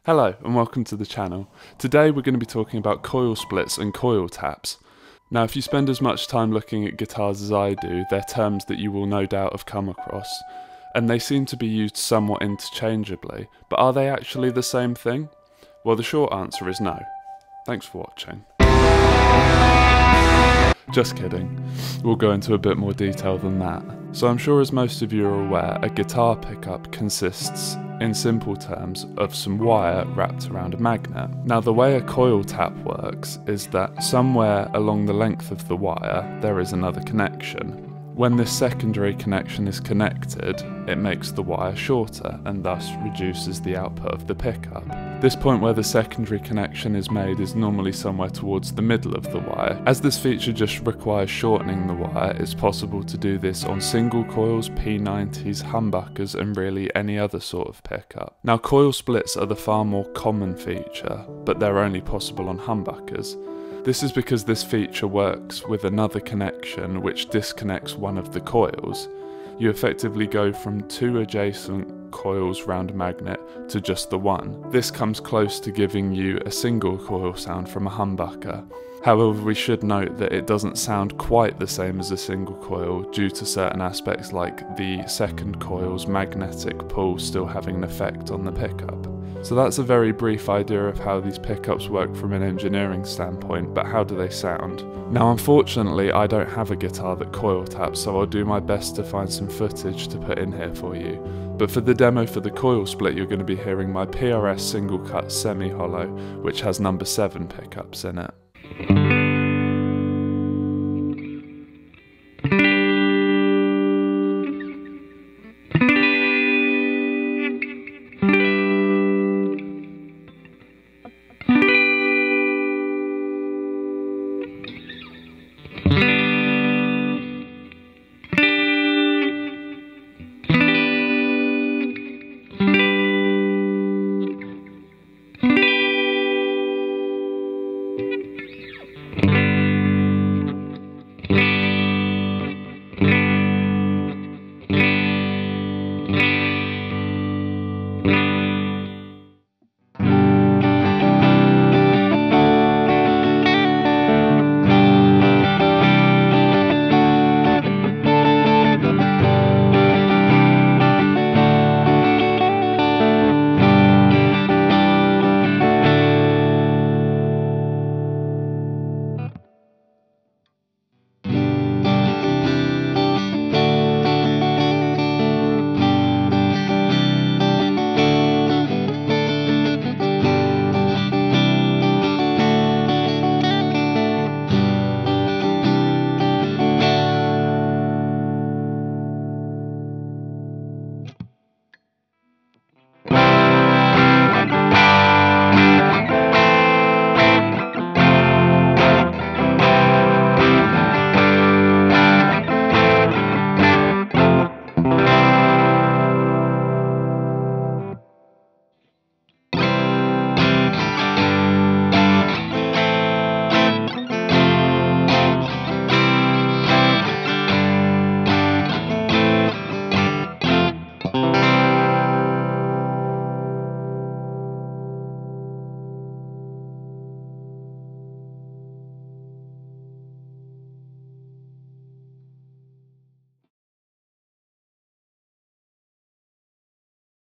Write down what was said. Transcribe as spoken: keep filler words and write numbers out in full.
Hello and welcome to the channel. Today we're going to be talking about coil splits and coil taps. Now if you spend as much time looking at guitars as I do, they're terms that you will no doubt have come across, and they seem to be used somewhat interchangeably, but are they actually the same thing? Well, the short answer is no. Thanks for watching. Just kidding, we'll go into a bit more detail than that. So I'm sure as most of you are aware, a guitar pickup consists, in simple terms, of some wire wrapped around a magnet. Now the way a coil tap works is that somewhere along the length of the wire there is another connection. When this secondary connection is connected, it makes the wire shorter and thus reduces the output of the pickup. This point where the secondary connection is made is normally somewhere towards the middle of the wire. As this feature just requires shortening the wire, it's possible to do this on single coils, P nineties, humbuckers and really any other sort of pickup. Now coil splits are the far more common feature, but they're only possible on humbuckers. This is because this feature works with another connection which disconnects one of the coils. You effectively go from two adjacent coils round a magnet to just the one. This comes close to giving you a single coil sound from a humbucker. However, we should note that it doesn't sound quite the same as a single coil due to certain aspects like the second coil's magnetic pull still having an effect on the pickup. So that's a very brief idea of how these pickups work from an engineering standpoint, but how do they sound? Now unfortunately I don't have a guitar that coil taps, so I'll do my best to find some footage to put in here for you. But for the demo for the coil split you're going to be hearing my P R S single cut semi-hollow, which has number seven pickups in it.